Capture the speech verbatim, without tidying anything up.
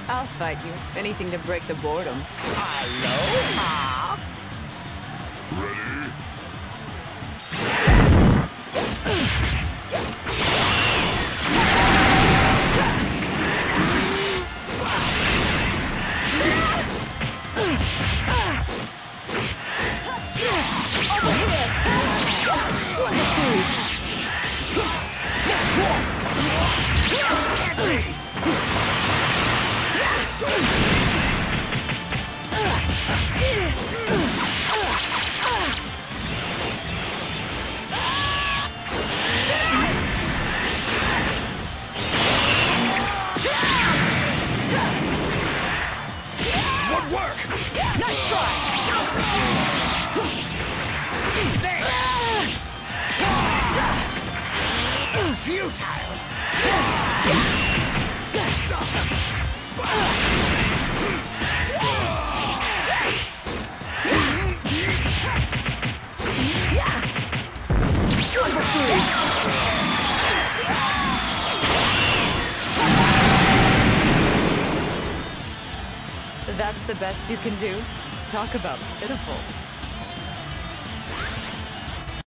I'll fight you. Anything to break the boredom. Aloha! Ready? Good work! Nice try! Futile! That's the best you can do? Talk about pitiful.